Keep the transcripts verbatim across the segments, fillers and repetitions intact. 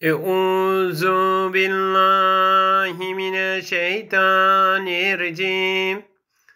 Euzu billahi mineşşeytanirracim.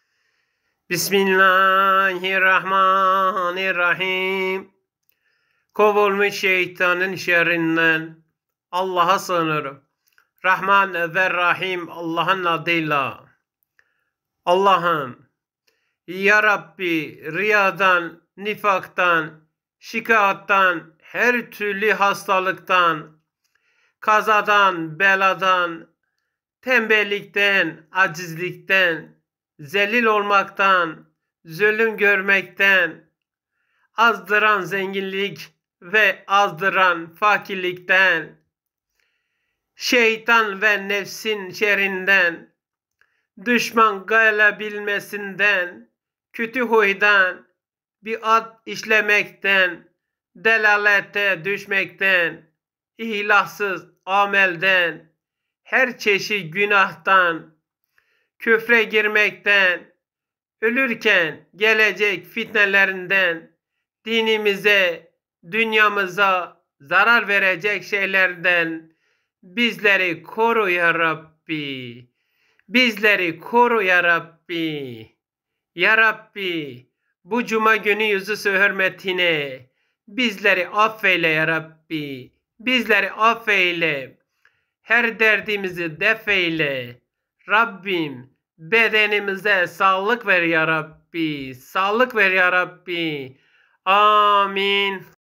Bismillahirrahmanirrahim. Kovulmuş şeytanın şerrinden Allah'a sığınırım. Rahman ve Rahim Allah'ın adıyla. Allah'ım, Ya Rabbi, riyadan, nifaktan, şikayattan, her türlü hastalıktan, kazadan, beladan, tembellikten, acizlikten, zelil olmaktan, zulüm görmekten, azdıran zenginlik ve azdıran fakirlikten, şeytan ve nefsin şerrinden, düşman gelebilmesinden, kötü huydan, biat işlemekten, delalete düşmekten, ihlassız amelden, her çeşit günahtan, küfre girmekten, ölürken gelecek fitnelerinden, dinimize, dünyamıza zarar verecek şeylerden bizleri koru ya Rabbi. Bizleri koru ya Rabbi. Ya Rabbi, bu cuma günü yüzüsü hürmetine bizleri affeyle ya Rabbi. Bizleri affeyle. Her derdimizi defeyle. Rabbim, bedenimize sağlık ver ya Rabbi. Sağlık ver ya Rabbi. Amin.